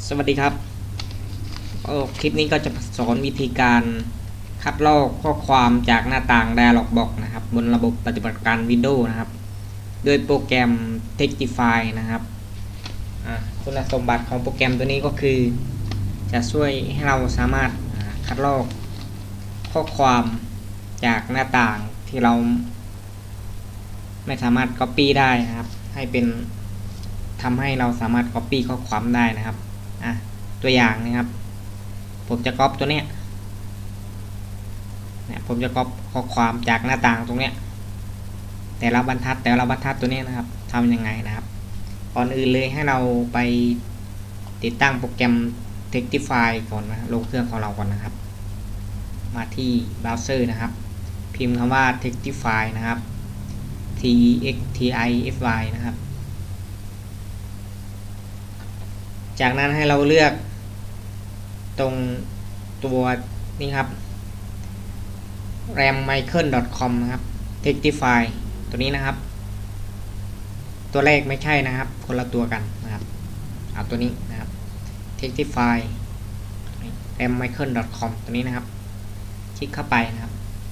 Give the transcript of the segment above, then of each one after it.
สวัสดีครับคลิปนี้ก็จะสอนวิธีการคัดลอกข้อความจากหน้าต่าง Dialog Box นะครับบนระบบปฏิบัติการ Windows นะครับด้วยโปรแกรม Textify นะครับคุณสมบัติของโปรแกรมตัวนี้ก็คือจะช่วยให้เราสามารถคัดลอกข้อความจากหน้าต่างที่เราไม่สามารถ Copy ได้นะครับให้เป็นทำให้เราสามารถ Copy ข้อความได้นะครับตัวอย่างนะครับผมจะก๊อปตัวเนี้ยผมจะก๊อปข้อความจากหน้าต่างตรงเนี้ยแต่ละบรรทัดตัวนี้นะครับทำยังไงนะครับก่อนอื่นเลยให้เราไปติดตั้งโปรแกรม Textify ก่อนนะลงเครื่องของเราก่อนนะครับมาที่เบราว์เซอร์นะครับพิมพ์คำว่า Textify นะครับ Textify นะครับจากนั้นให้เราเลือกตรงตัวนี้ครับ rammichael.com นะครับ Textify ตัวนี้นะครับตัวแรกไม่ใช่นะครับคนละตัวกันนะครับเอาตัวนี้นะครับ Textify rammichael.com ตัวนี้นะครับคลิกเข้าไปนะครับ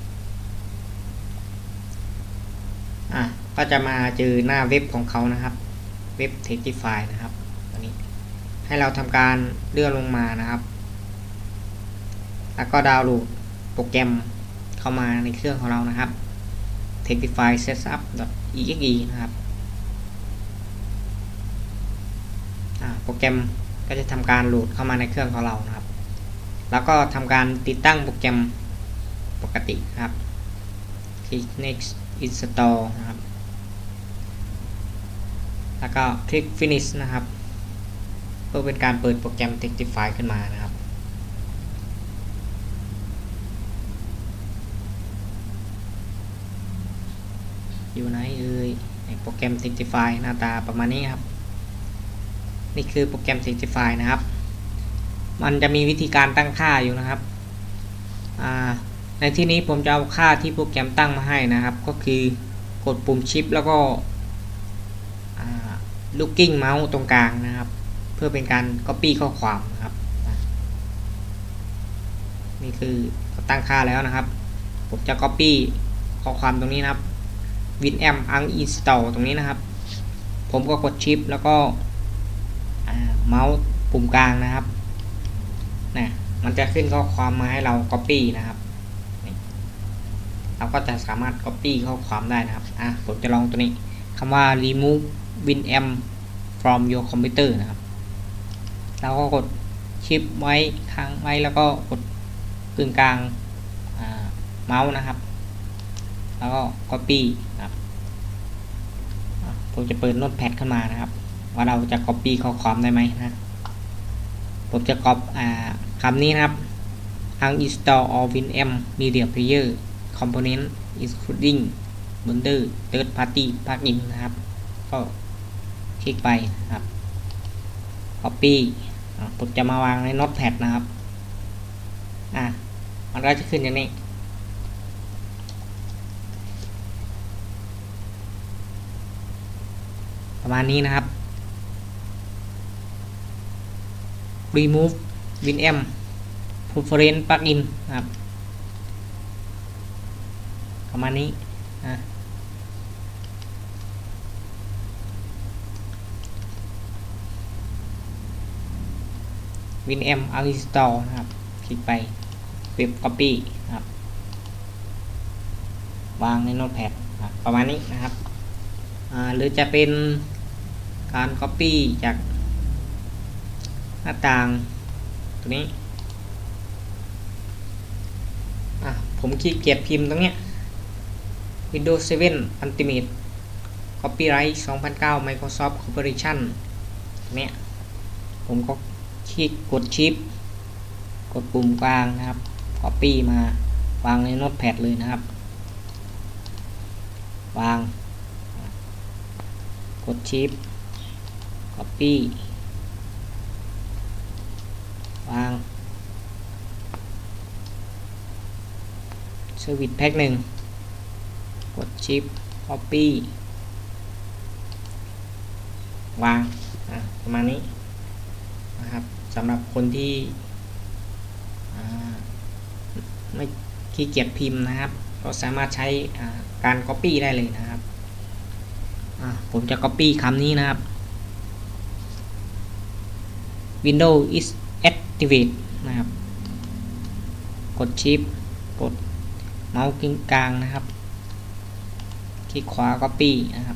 ก็จะมาเจอหน้าเว็บของเขานะครับเว็บ Textify นะครับตัวนี้ให้เราทำการเลื่อนลงมานะครับแล้วก็ดาวน์โหลดโปรแกรมเข้ามาในเครื่องของเรานะครับ Textify setup.exe นะครับโปรแกรมก็จะทำการโหลดเข้ามาในเครื่องของเรานะครับแล้วก็ทำการติดตั้งโปรแกรมปกติครับคลิก next install นะครับแล้วก็คลิก finish นะครับเพื่อเป็นการเปิดโปรแกรม Textify ขึ้นมานะครับอยู่ไหนโปรแกรม Textify หน้าตาประมาณนี้ครับนี่คือโปรแกรม Textify นะครับมันจะมีวิธีการตั้งค่าอยู่นะครับในที่นี้ผมจะเอาค่าที่โปรแกรมตั้งมาให้นะครับก็คือกดปุ่มชิปแล้วก็ลูกกิ้งเมาส์ตรงกลางนะครับเพื่อเป็นการ Copy ข้อความนะครับนี่คือตั้งค่าแล้วนะครับผมจะ Copy ข้อความตรงนี้นะครับ winamp uninstall ตรงนี้นะครับผมก็กดชิปแล้วก็เมาส์ปุ่มกลางนะครับมันจะขึ้นข้อความมาให้เรา Copy นะครับเราก็จะสามารถ Copy ข้อความได้นะครับผมจะลองตัวนี้คำว่า remove winamp from your computer นะครับเราก็กดชิปไว้ค้างไว้แล้วก็กดกึ่งกลางเมาส์นะครับแล้วก็ Copy นะครับผมจะเปิดโน้ตแพดขึ้นมานะครับว่าเราจะ Copy ข้อความได้ไหมนะผมจะ Copy คำนี้นะครับ uninstall all winamp media player component including Blender third party plugin นะครับก็คลิกไปนะครับ Copy ผมจะมาวางในโน้ตแพดนะครับมันก็จะขึ้นอย่างนี้ประมาณนี้นะครับ remove winamp preference plugin นะครับประมาณนี้winamp uninstall นะครับคลิกไปเว็บ copy นะครับวางในโน้ตแพดประมาณนี้นะครับหรือจะเป็นการ copy จากหน้าต่างตัวนี้ผมขี้เกียจพิมพ์ตรงเนี้ย Windows 7 Ultimate Copyright 2009 Microsoft Corporation เนี้ยผมก็กดชิปกดปุ่มกลางนะครับ Copy มาวางในโน้ตแพดเลยนะครับวางกดชิป Copy วางService Pack 1กดชิป Copy วางประมาณนี้นะครับสำหรับคนที่ไม่ขี้เกียจพิมพ์นะครับก็สามารถใช้การ Copy ได้เลยนะครับผมจะ Copy คำนี้นะครับ Windows is activate นะครับกด Shift กดเมาส์กลางนะครับคลิกขวา Copy นะครับ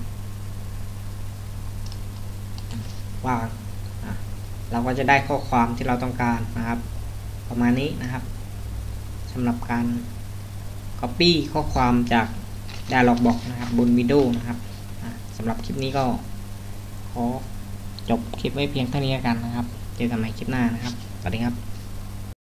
วางเราก็จะได้ข้อความที่เราต้องการนะครับประมาณนี้นะครับสำหรับการ Copy ข้อความจาก Dialog Box นะครับบน Windows นะครับสำหรับคลิปนี้ก็ขอจบคลิปไว้เพียงเท่านี้กันนะครับเจอกันใหม่คลิปหน้านะครับสวัสดีครับ